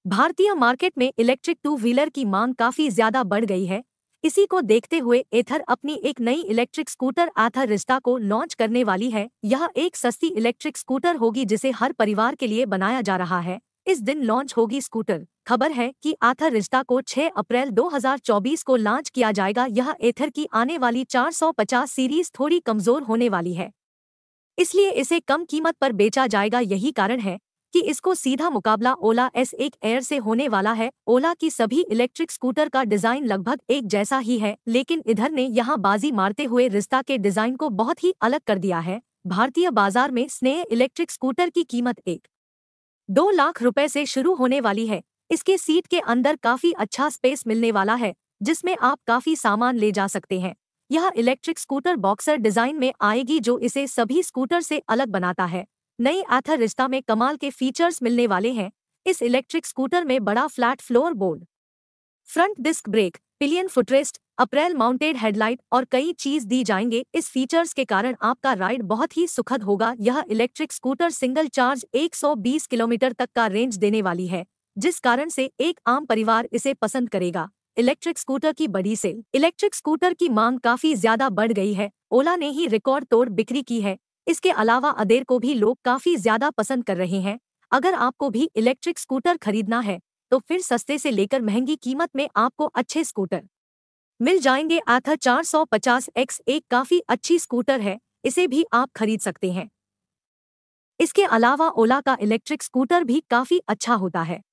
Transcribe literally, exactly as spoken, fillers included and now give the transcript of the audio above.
भारतीय मार्केट में electric two wheeler की मांग काफी ज्यादा बढ़ गई है। इसी को देखते हुए एथर अपनी एक नई इलेक्ट्रिक स्कूटर आथर रिस्टा को लॉन्च करने वाली है। यह एक सस्ती इलेक्ट्रिक स्कूटर होगी जिसे हर परिवार के लिए बनाया जा रहा है। इस दिन लॉन्च होगी स्कूटर। खबर है कि आथर रिस्टा को छह अप्रैल दो हज़ार चौबीस को लॉन्च किया जाएगा। यह एथर की आने वाली चार सौ पचास सीरीज थोड़ी कमजोर होने वाली है, इसलिए इसे कम कीमत पर बेचा जाएगा। यही कारण है कि इसको सीधा मुकाबला ओला एस एक एयर से होने वाला है। ओला की सभी इलेक्ट्रिक स्कूटर का डिजाइन लगभग एक जैसा ही है, लेकिन इधर ने यहां बाजी मारते हुए रिस्टा के डिजाइन को बहुत ही अलग कर दिया है। भारतीय बाजार में स्नेह इलेक्ट्रिक स्कूटर की कीमत एक दो लाख रुपए से शुरू होने वाली है। इसके सीट के अंदर काफी अच्छा स्पेस मिलने वाला है, जिसमें आप काफी सामान ले जा सकते हैं। यह इलेक्ट्रिक स्कूटर बॉक्सर डिजाइन में आएगी, जो इसे सभी स्कूटर से अलग बनाता है। नई आथर रिस्टा में कमाल के फीचर्स मिलने वाले हैं। इस इलेक्ट्रिक स्कूटर में बड़ा flat floor board, front disc brake, pillion footrest, apron mounted headlight और कई चीज दी जाएंगे। इस फीचर्स के कारण आपका राइड बहुत ही सुखद होगा। यह इलेक्ट्रिक स्कूटर सिंगल चार्ज एक सौ बीस किलोमीटर तक का रेंज देने वाली है, जिस कारण से एक आम परिवार इसे पसंद करेगा। इलेक्ट्रिक स्कूटर की बड़ी सेल। इलेक्ट्रिक स्कूटर की मांग काफी ज्यादा बढ़ गई है। ओला ने ही रिकॉर्ड तोड़ बिक्री की है। इसके अलावा अदेर को भी लोग काफी ज्यादा पसंद कर रहे हैं। अगर आपको भी इलेक्ट्रिक स्कूटर खरीदना है तो फिर सस्ते से लेकर महंगी कीमत में आपको अच्छे स्कूटर मिल जाएंगे। आथर चार सौ पचास एक्स एक काफी अच्छी स्कूटर है, इसे भी आप खरीद सकते हैं। इसके अलावा ओला का इलेक्ट्रिक स्कूटर भी काफी अच्छा होता है।